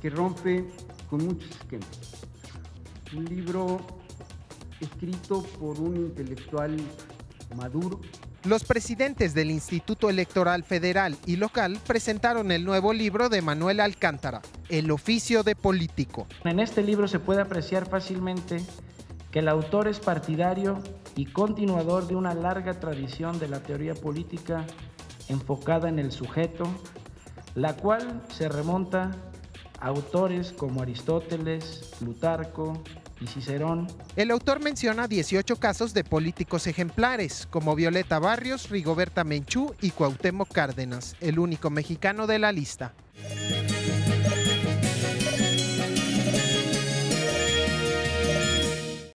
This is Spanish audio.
que rompe con muchos esquemas. Un libro escrito por un intelectual maduro. Los presidentes del Instituto Electoral Federal y Local presentaron el nuevo libro de Manuel Alcántara, El oficio de político. En este libro se puede apreciar fácilmente que el autor es partidario y continuador de una larga tradición de la teoría política enfocada en el sujeto, la cual se remonta a autores como Aristóteles, Plutarco y Cicerón. El autor menciona 18 casos de políticos ejemplares, como Violeta Barrios, Rigoberta Menchú y Cuauhtémoc Cárdenas, el único mexicano de la lista.